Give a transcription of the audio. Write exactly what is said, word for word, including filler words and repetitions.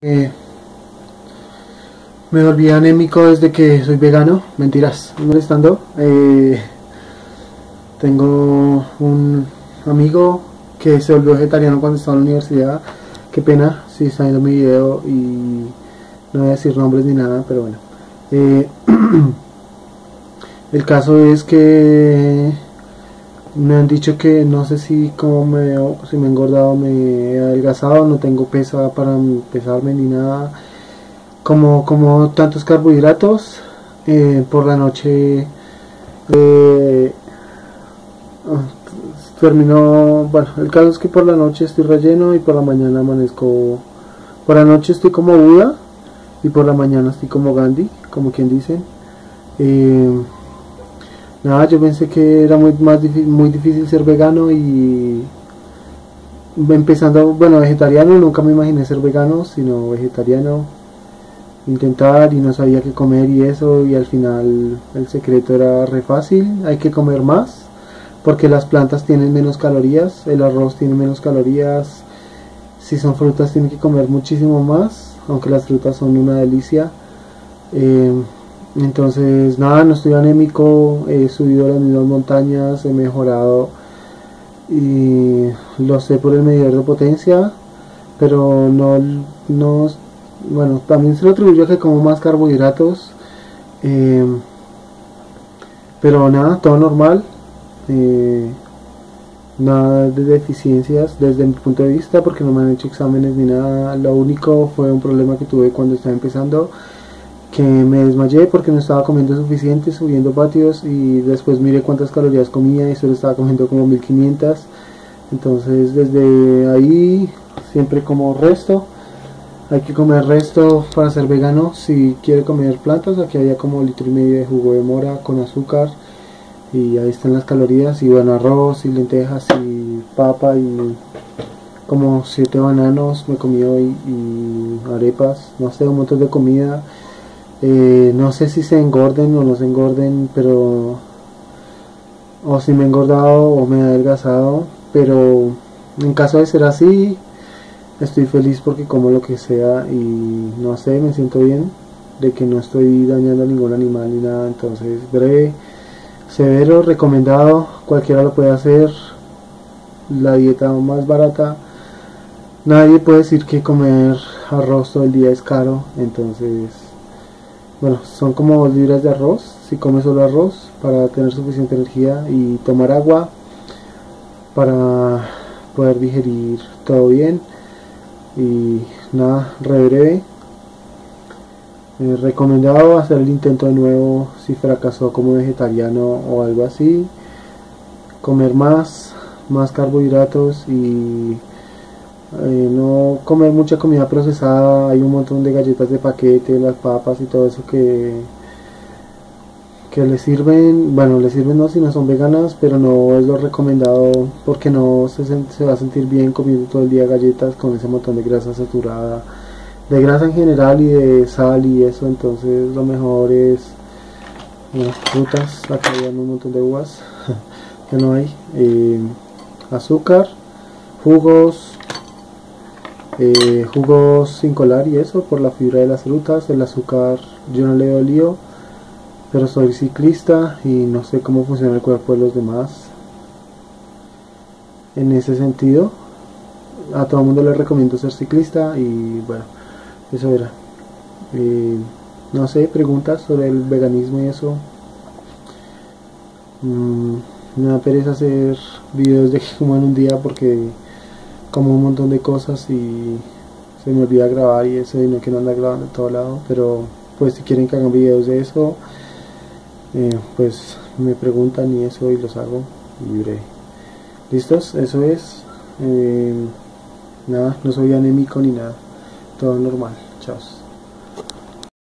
Eh, me volví anémico desde que soy vegano. Mentiras, no molestando. Eh, tengo un amigo que se volvió vegetariano cuando estaba en la universidad. Qué pena si está viendo mi video y no voy a decir nombres ni nada, pero bueno. Eh, el caso es que me han dicho que no sé si como me veo, si me he engordado, me he adelgazado, no tengo pesa para pesarme ni nada. Como, como tantos carbohidratos, eh, por la noche eh, terminó, bueno, el caso es que por la noche estoy relleno y por la mañana amanezco, por la noche estoy como Buda y por la mañana estoy como Gandhi, como quien dice. Eh, nada, yo pensé que era muy, más difícil, muy difícil ser vegano y empezando, bueno, vegetariano, nunca me imaginé ser vegano, sino vegetariano. Intentar y no sabía qué comer y eso, y al final el secreto era re fácil: hay que comer más porque las plantas tienen menos calorías, el arroz tiene menos calorías, si son frutas tienen que comer muchísimo más, aunque las frutas son una delicia. eh, entonces nada, no estoy anémico, he subido las mismas montañas, he mejorado y lo sé por el medidor de potencia, pero no, no bueno, también se lo atribuyo a que como más carbohidratos, eh, pero nada, todo normal, eh, nada de deficiencias desde mi punto de vista, porque no me han hecho exámenes ni nada. Lo único fue un problema que tuve cuando estaba empezando, que me desmayé porque no estaba comiendo suficiente, subiendo patios, y después miré cuántas calorías comía y solo estaba comiendo como mil quinientas. Entonces desde ahí siempre como resto. Hay que comer resto para ser vegano. Si quiere comer plantas, aquí había como litro y medio de jugo de mora con azúcar y ahí están las calorías. Y bueno, arroz y lentejas y papa y como siete bananos me comí hoy y arepas, no sé, un montón de comida. Eh, no sé si se engorden o no se engorden, pero o si me he engordado o me he adelgazado, pero en caso de ser así, estoy feliz porque como lo que sea y no sé, me siento bien de que no estoy dañando a ningún animal ni nada. Entonces, breve, severo, recomendado, cualquiera lo puede hacer, la dieta más barata. Nadie puede decir que comer arroz todo el día es caro. Entonces, bueno, son como dos libras de arroz si comes solo arroz para tener suficiente energía, y tomar agua para poder digerir todo bien. Y nada, re breve, eh, recomendado hacer el intento de nuevo si fracasó como vegetariano o algo así, comer más, más carbohidratos y eh, no comer mucha comida procesada. Hay un montón de galletas de paquete, las papas y todo eso que que le sirven, bueno, le sirven no si no son veganas, pero no es lo recomendado porque no se, se va a sentir bien comiendo todo el día galletas con ese montón de grasa saturada, de grasa en general y de sal y eso. Entonces lo mejor es unas frutas, acá hay un montón de uvas que no hay, eh, azúcar, jugos, eh, jugos sin colar y eso por la fibra de las frutas. El azúcar yo no le doy lío, pero soy ciclista y no sé cómo funciona el cuerpo de los demás en ese sentido. A todo el mundo le recomiendo ser ciclista y bueno, eso era. Eh, no sé, preguntas sobre el veganismo y eso. Mm, me da pereza hacer videos de que como en un día porque como un montón de cosas y se me olvida grabar y eso, y no quiero andar grabando en todo lado. Pero pues si quieren que hagan videos de eso, Eh, pues me preguntan y eso y los hago libre. ¿Listos? Eso es. Eh, nada, no soy anémico ni nada. Todo normal. Chao.